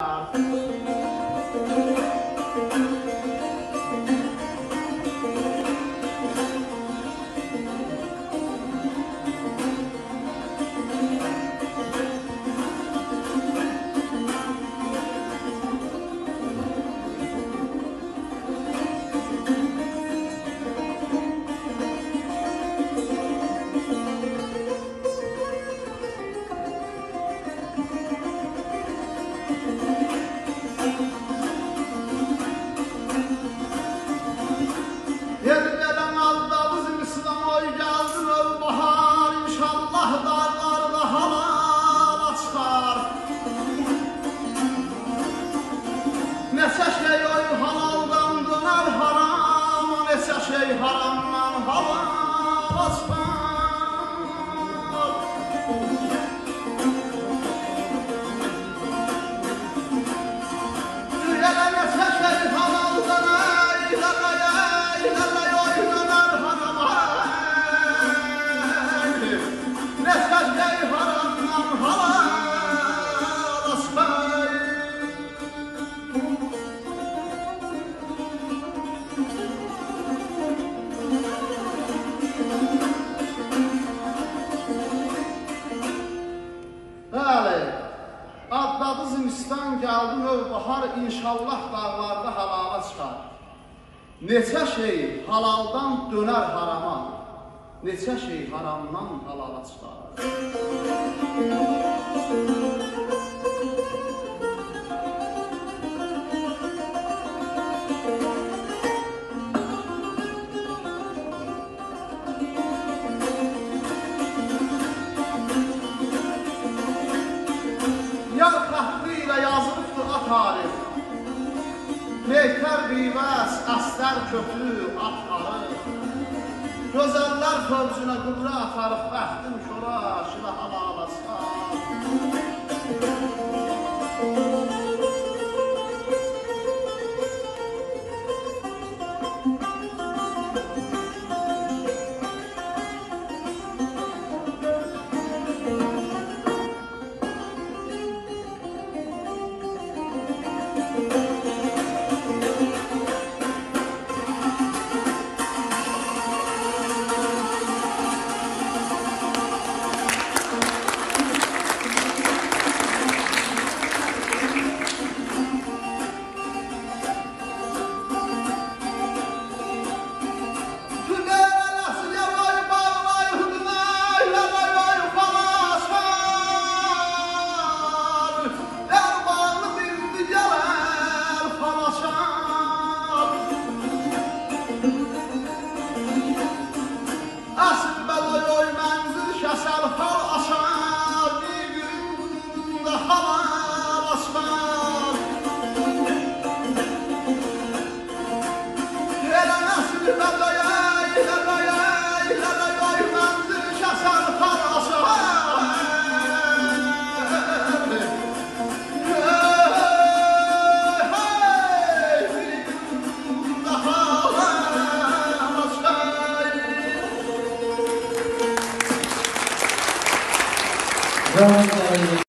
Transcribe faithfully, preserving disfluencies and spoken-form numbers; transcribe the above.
Haramdan halal asfal Dünyada seçer halaldan aylalaya aylalaya oynanar haram Ne seçer haramdan halal asfal Adladı zimistan gəldi növbahar inşallah dağlarda halala çıxar. Neçə şey halaldan döner harama, neçə şey haramdan halala çıxar. Yar xəttiylə yazılıbdır at tarix Meytər bivəs, əslər köklü at arıq Gözəllər fövcünə qübrə atarıq Bəxtim şora, şirə halal asfal Bravo.